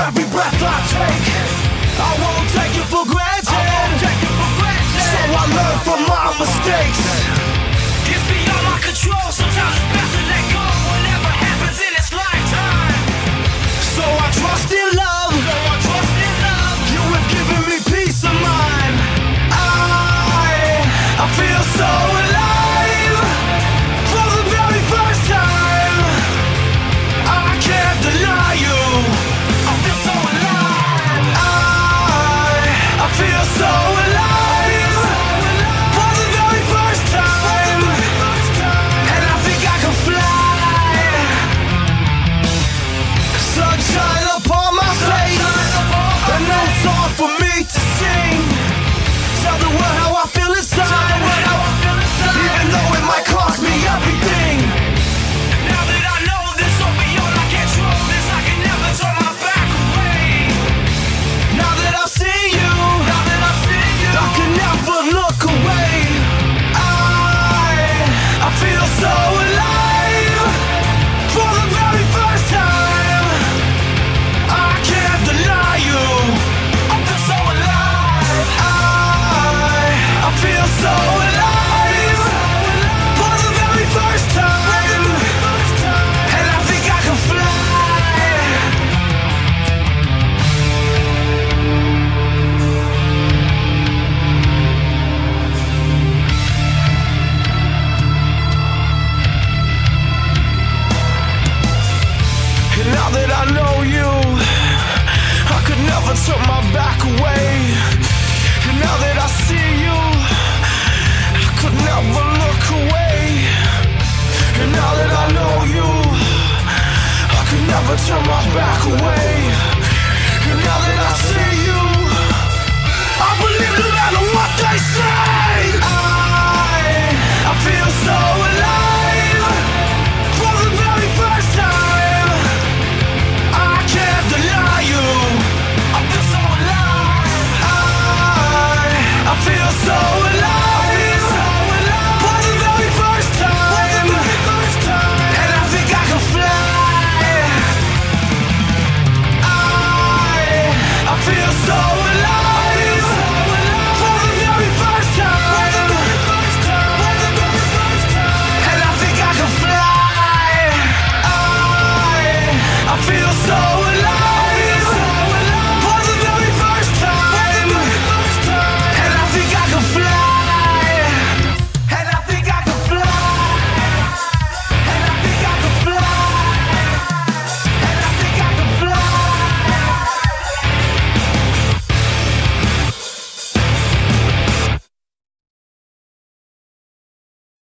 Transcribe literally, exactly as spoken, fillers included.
every breath I take. I won't take it for granted. I won't take it for granted. So I learn from my mistakes. It's beyond my control. Sometimes it's best to let go. Whatever happens in its lifetime. So I trust in love. So I trust in love. You have given me peace of mind. I, I feel so alive for the very first time. I can't deny you. I feel so alive. I, I feel so alive for the very first time. And I think I can fly. Sunshine upon my face. A new song for me to sing. Tell the world how I feel inside. Even though it might cost me everything. Now that I know this will be all I control this, I can never turn my back away. Now that I see you, now that I see you, I can never look away. I, I feel so alive for the very first time. I can't deny you. I feel so alive. I, I feel so alive for the very first time. And I think I can fly. And now that I know you, I could never turn my back away. And now that I see you, I could never look away. And now that I know you, I could never turn my back away. And now that I see you, I believe in